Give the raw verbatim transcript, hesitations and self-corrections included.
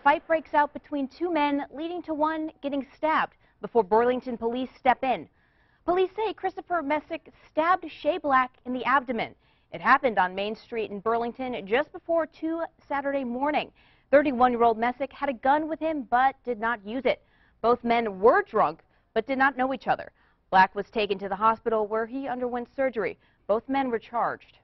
fight breaks out between two men, leading to one getting stabbed before Burlington police step in. Police say Christopher Messick stabbed Shay Black in the abdomen. It happened on Main Street in Burlington just before two Saturday morning. thirty-one-year-old Messick had a gun with him but did not use it. Both men were drunk but did not know each other. Black was taken to the hospital where he underwent surgery. Both men were charged.